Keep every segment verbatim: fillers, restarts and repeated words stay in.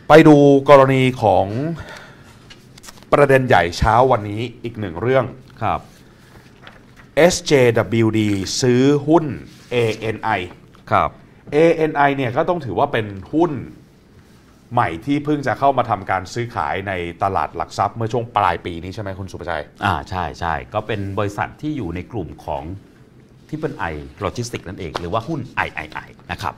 ไปดูกรณีของประเด็นใหญ่เช้าวันนี้อีกหนึ่งเรื่องครับเอส เจ ดับเบิลยู ดี ซื้อหุ้น เอ เอ็น ไอครับเอ เอ็น ไอ เนี่ยก็ต้องถือว่าเป็นหุ้นใหม่ที่เพิ่งจะเข้ามาทำการซื้อขายในตลาดหลักทรัพย์เมื่อช่วงปลายปีนี้ใช่ไหมคุณสุภชัยอ่าใช่ใช่ก็เป็นบริษัทที่อยู่ในกลุ่มของที่เป็น I Logistics นั่นเองหรือว่าหุ้น ไอ ไอ ไอ นะครับ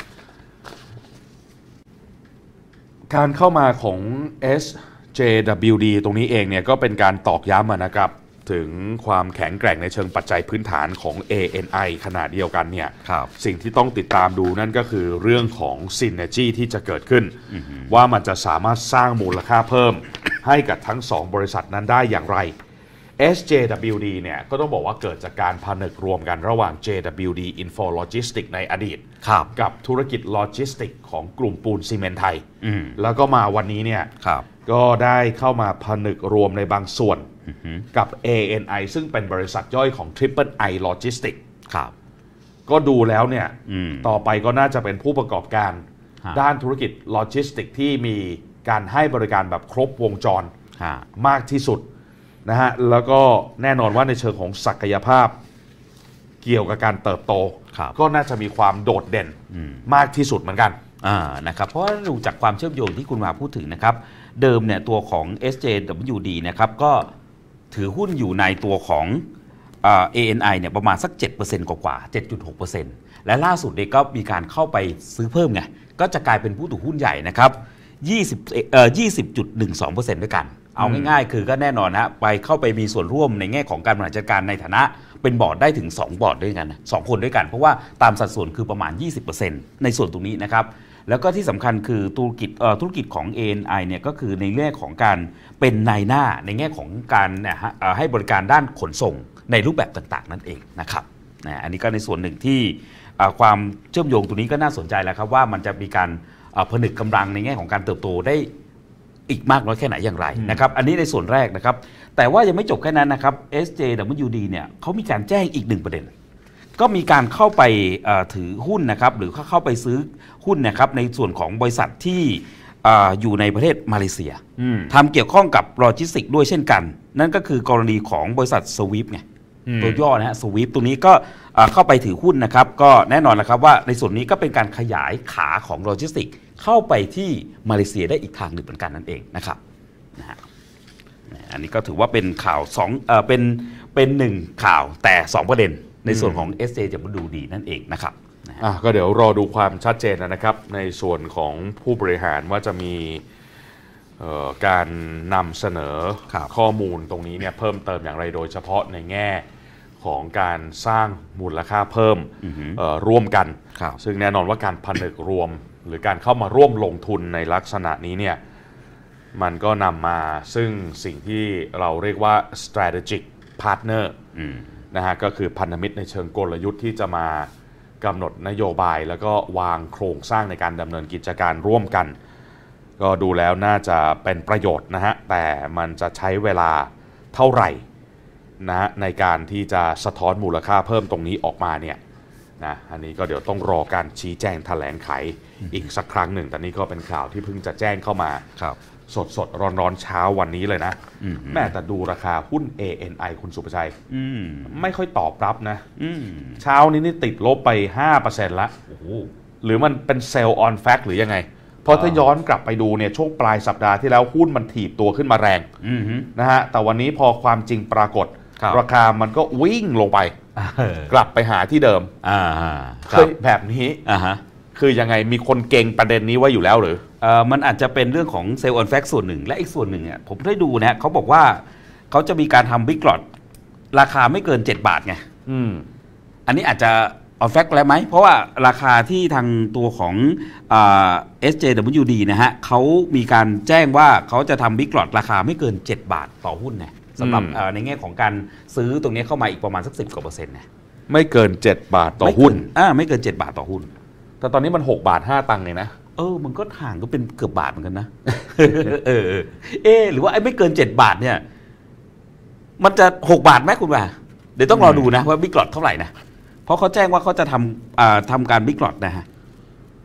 การเข้ามาของ เอส เจ ดับเบิลยู ดี ตรงนี้เองเนี่ยก็เป็นการตอกย้ำนะครับถึงความแข็งแกร่งในเชิงปัจจัยพื้นฐานของ เอ เอ็น ไอ ขนาดเดียวกันเนี่ยสิ่งที่ต้องติดตามดูนั่นก็คือเรื่องของ Synergy ที่จะเกิดขึ้นว่ามันจะสามารถสร้างมูลค่าเพิ่มให้กับทั้งสองบริษัทนั้นได้อย่างไร เอส เจ ดับเบิลยู ดี เนี่ยก็ต้องบอกว่าเกิดจากการผนึกรวมกันระหว่าง เจ ดับเบิลยู ดี Info Logistics ในอดีตกับธุรกิจโลจิสติกของกลุ่มปูนซีเมนต์ไทยแล้วก็มาวันนี้เนี่ยก็ได้เข้ามาผนึกรวมในบางส่วนกับ เอ เอ็น ไอ ซึ่งเป็นบริษัทย่อยของ Triple I Logistics ครับก็ดูแล้วเนี่ยต่อไปก็น่าจะเป็นผู้ประกอบการด้านธุรกิจโลจิสติกที่มีการให้บริการแบบครบวงจรมากที่สุดนะฮะแล้วก็แน่นอนว่าในเชิงของศักยภาพเกี่ยวกับการเติบโตก็น่าจะมีความโดดเด่นมากที่สุดเหมือนกันอ่านะครับเพราะดูจากความเชื่อมโยงที่คุณมาพูดถึงนะครับเดิมเนี่ยตัวของ เอส เจ ดับเบิลยู ดี นะครับก็ถือหุ้นอยู่ในตัวของ เอ เอ็น ไอ เนี่ยประมาณสัก เจ็ดเปอร์เซ็นต์ กว่าๆ เจ็ดจุดหกเปอร์เซ็นต์ และล่าสุดเนี่ยก็มีการเข้าไปซื้อเพิ่มไงก็จะกลายเป็นผู้ถือหุ้นใหญ่นะครับยี่สิบเอ่อ ยี่สิบจุดหนึ่งสองเปอร์เซ็นต์ ด้วยกันเอาง่ายๆคือก็แน่นอนฮะไปเข้าไปมีส่วนร่วมในแง่ของการบริหารจัดการในฐานะเป็นบอร์ดได้ถึงสองบอร์ดด้วยกันสองคนด้วยกันเพราะว่าตามสัดส่วนคือประมาณ ยี่สิบเปอร์เซ็นต์ ในส่วนตรงนี้นะครับแล้วก็ที่สำคัญคือธุรกิจธุรกิจของ เอ เอ็น ไอ เนี่ยก็คือในแง่ของการเป็นนายหน้าในแง่ของการเนี่ยให้บริการด้านขนส่งในรูปแบบต่างๆนั่นเองนะครับนะอันนี้ก็ในส่วนหนึ่งที่ความเชื่อมโยงตรงนี้ก็น่าสนใจแล้วครับว่ามันจะมีการผนึกกำลังในแง่ของการเติบโตได้อีกมากน้อยแค่ไหนอย่างไรนะครับอันนี้ในส่วนแรกนะครับแต่ว่ายังไม่จบแค่นั้นนะครับ เอส เจ ดับเบิลยู ดี เนี่ยเขามีการแจ้งอีกหนึ่งประเด็นก็มีการเข้าไปถือหุ้นนะครับหรือเข้าไปซื้อหุ้นนะครับในส่วนของบริษัทที่อยู่ในประเทศมาเลเซียทำเกี่ยวข้องกับโลจิสติกด้วยเช่นกันนั่นก็คือกรณีของบริษัทสวิฟไงตัวย่อนะฮะสวิฟตรงนี้ก็เข้าไปถือหุ้นนะครับก็แน่นอนแล้วครับว่าในส่วนนี้ก็เป็นการขยายขาของโลจิสติกเข้าไปที่มาเลเซียได้อีกทางหนึ่งเหมือนกันนั่นเองนะครับนะฮะอันนี้ก็ถือว่าเป็นข่าวสองเอ่อเป็นเป็นหนึ่งข่าวแต่สองประเด็นในส่วนของ เอส เจ จะมาดูดีนั่นเองนะครับอ่ะก็เดี๋ยวรอดูความชัดเจนนะครับในส่วนของผู้บริหารว่าจะมีการนำเสนอข้อมูลตรงนี้เนี่ยเพิ่มเติมอย่างไรโดยเฉพาะในแง่ของการสร้างมูลค่าเพิ่มร่วมกันซึ่งแน่นอนว่าการผนึกรวมหรือการเข้ามาร่วมลงทุนในลักษณะนี้เนี่ยมันก็นำมาซึ่งสิ่งที่เราเรียกว่า strategic partner นะฮะก็คือพันธมิตรในเชิงกลยุทธ์ที่จะมากำหนดนโยบายแล้วก็วางโครงสร้างในการดำเนินกิจการร่วมกันก็ดูแล้วน่าจะเป็นประโยชน์นะฮะแต่มันจะใช้เวลาเท่าไหร่นะในการที่จะสะท้อนมูลค่าเพิ่มตรงนี้ออกมาเนี่ยนะอันนี้ก็เดี๋ยวต้องรอการชี้แจงแถลงไขอีกสักครั้งหนึ่งแต่นี่ก็เป็นข่าวที่เพิ่งจะแจ้งเข้ามาสดสดร้อนร้อนเช้าวันนี้เลยนะแม้แต่ดูราคาหุ้น เอ เอ็น ไอ คุณสุภชัยไม่ค่อยตอบรับนะเช้านี้นี่ติดลบไป ห้าเปอร์เซ็นต์ ละหรือมันเป็นเซลล์ออนแฟกหรือยังไงเพราะถ้าย้อนกลับไปดูเนี่ยช่วงปลายสัปดาห์ที่แล้วหุ้นมันถีบตัวขึ้นมาแรงนะฮะแต่วันนี้พอความจริงปรากฏราคามันก็วิ่งลงไปกลับไปหาที่เดิมเคยแบบนี้คือยังไงมีคนเก่งประเด็นนี้ไว้อยู่แล้วหรือมันอาจจะเป็นเรื่องของเซลล์ออนแฟกส่วนหนึ่งและอีกส่วนหนึ่งเนี่ยผมได้ดูนะเขาบอกว่าเขาจะมีการทำบิ๊กหลอดราคาไม่เกินเจ็ดบาทไงอันนี้อาจจะออนแฟกแล้วไหมเพราะว่าราคาที่ทางตัวของ เอส เจ ดับเบิลยู ดี นะฮะเขามีการแจ้งว่าเขาจะทำบิ๊กหลอดราคาไม่เกินเจ็ดบาทต่อหุ้นนะสำหรับในแง่ของการซื้อตรงนี้เข้ามาอีกประมาณสักสิบกว่าเปอร์เซ็นต์นะไม่เกินเจ็ดบาทต่อหุ้นอ่าไม่เกินเจ็ดบาทต่อหุ้นแต่ตอนนี้มันหกบาทห้าตังค์เลยนะเออมันก็ห่างก็เป็นเกือบบาทเหมือนกันนะเออเออหรือว่าไอ้ไม่เกินเจ็ดบาทเนี่ยมันจะหกบาทไหมคุณว่าเดี๋ยวต้องรอดูนะว่าบิ๊กหลอดเท่าไหร่นะเพราะเขาแจ้งว่าเขาจะทำอ่าทำการบิ๊กหลอดนะฮะ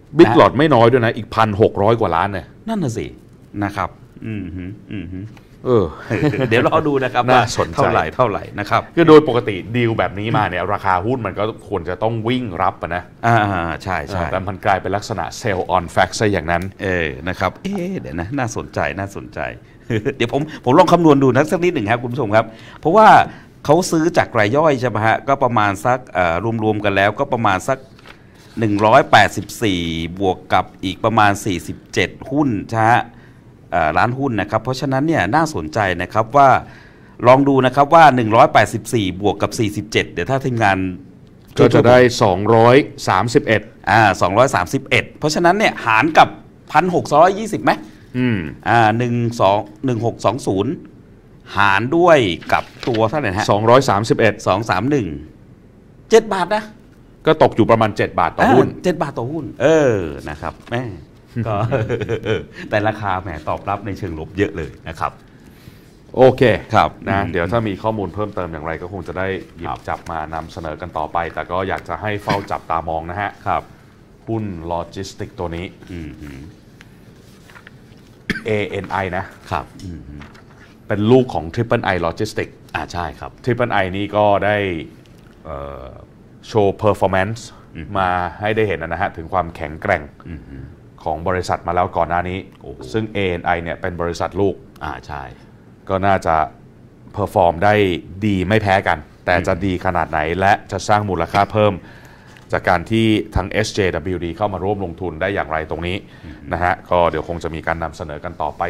บิ๊กหลอดไม่น้อยด้วยนะอีกพันหกร้อยกว่าล้านเนี่ยนั่นน่ะสินะครับอืมฮึอืมฮึเออเดี๋ยวเราดูนะครับน่าสนใจเท่าไหร่เท่าไหร่นะครับคือโดยปกติดีลแบบนี้มาเนี่ยราคาหุ้นมันก็ควรจะต้องวิ่งรับนะอ่าใช่ใช่แต่มันกลายเป็นลักษณะเซลล์ออนแฟกซ์ซะอย่างนั้นเออนะครับเออเดี๋ยวนะน่าสนใจน่าสนใจ เดี๋ยวผมผมลองคำนวณดูนักสักนิดหนึ่งครับคุณผู้ชมครับเพราะว่าเขาซื้อจากรายย่อยใช่ไหมฮะก็ประมาณสักรวมๆกันแล้วก็ประมาณสักหนึ่งร้อยแปดสิบสี่บวกกับอีกประมาณสี่สิบเจ็ดหุ้นใช่ฮะร้านหุ้นนะครับเพราะฉะนั้นเนี่ยน่าสนใจนะครับว่าลองดูนะครับว่าหนึ่งร้อยแปดสิบสี่บวกกับสี่สิบเจ็ดเดี๋ยวถ้าทีมงานก็จะได้สองร้อยสามสิบเอ็ดอ่าสองร้อยสามสิบเอ็ดเพราะฉะนั้นเนี่ยหารกับ หนึ่งพันหกร้อยยี่สิบ ไหมอืมอ่าหนึ่งสองหนึ่งหกสองศูนย์หารด้วยกับตัวเท่าไหร่ฮะสองร้อยสามสิบเอ็ดสองสามหนึ่ง เจ็ดบาทนะก็ตกอยู่ประมาณเจ็ดบาทต่อหุ้นเจ็ดบาทต่อหุ้นเออนะครับแม่ก็แต่ราคาแหมตอบรับในเชิงลบเยอะเลยนะครับโอเคครับนะเดี๋ยวถ้ามีข้อมูลเพิ่มเติมอย่างไรก็คงจะได้หยิบจับมานำเสนอกันต่อไปแต่ก็อยากจะให้เฝ้าจับตามองนะฮะครับหุ้นโลจิสติกตัวนี้ เอ เอ็น ไอ นะครับเป็นลูกของ Triple I Logistics อ่าใช่ครับ Triple I นี่ก็ได้โชว์ performance มาให้ได้เห็นนะฮะถึงความแข็งแกร่งของบริษัทมาแล้วก่อนหน้านี้ซึ่ง เอ เอ็น ไอ เนี่ยเป็นบริษัทลูกอ่าใช่ก็น่าจะเพอร์ฟอร์มได้ดีไม่แพ้กันแต่จะดีขนาดไหนและจะสร้างมูลค่าเพิ่มจากการที่ทั้ง เอส เจ ดับเบิลยู ดี เข้ามาร่วมลงทุนได้อย่างไรตรงนี้นะฮะก็เดี๋ยวคงจะมีการนำเสนอกันต่อไป